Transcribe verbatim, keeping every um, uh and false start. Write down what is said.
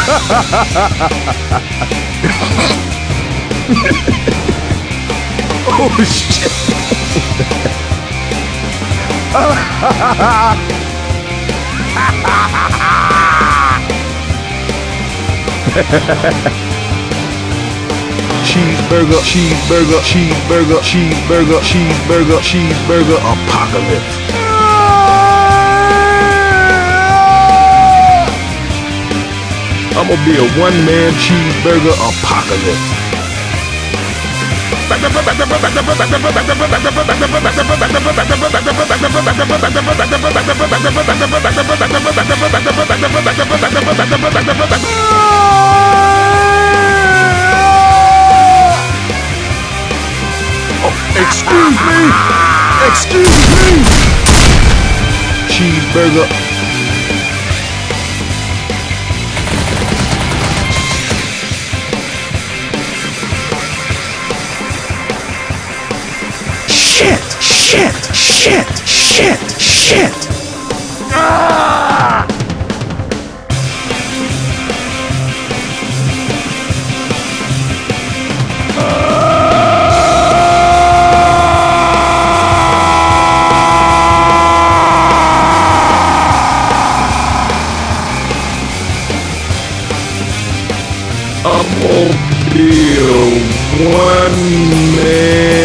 Oh shit! Cheeseburger, cheeseburger, cheeseburger, cheeseburger, cheeseburger, cheeseburger apocalypse. I'm gonna be a one-man cheeseburger apocalypse. Oh, excuse me! Excuse me! Cheeseburger. Shit! Shit! Shit! Shit! Shit! Ah! I'm gonna be a one-man